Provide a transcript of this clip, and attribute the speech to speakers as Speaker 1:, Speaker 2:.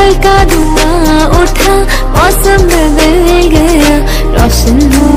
Speaker 1: हल्का धुआं उठा, मौसम बदल गया, रोशन हुआ